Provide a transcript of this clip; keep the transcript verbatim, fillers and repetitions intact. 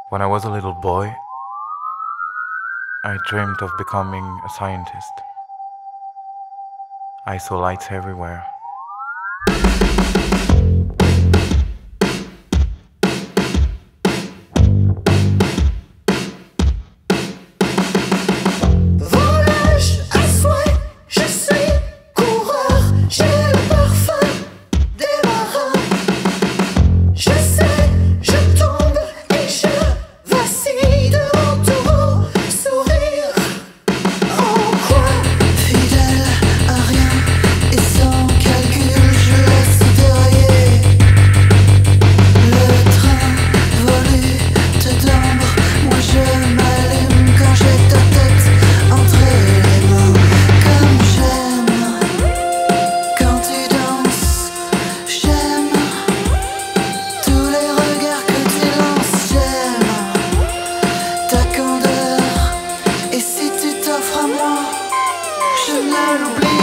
When I was a little boy, I dreamed of becoming a scientist. I saw lights everywhere. Volage à souhait, je suis coureur, j'ai le parfum des marins. Je sais, je tombe et je vacille de mon taureau sourire. En quoi, fidèle à rien et sans calcul, je laisse dérailler le train volute d'ambre. Moi je m'allume quand j'ai ta tête entre les mains. Comme j'aime quand tu danses, j'aime tous les regards que tu lances, j'aime ta candeur. Et si tu t'offres à moi, je ne l'oublie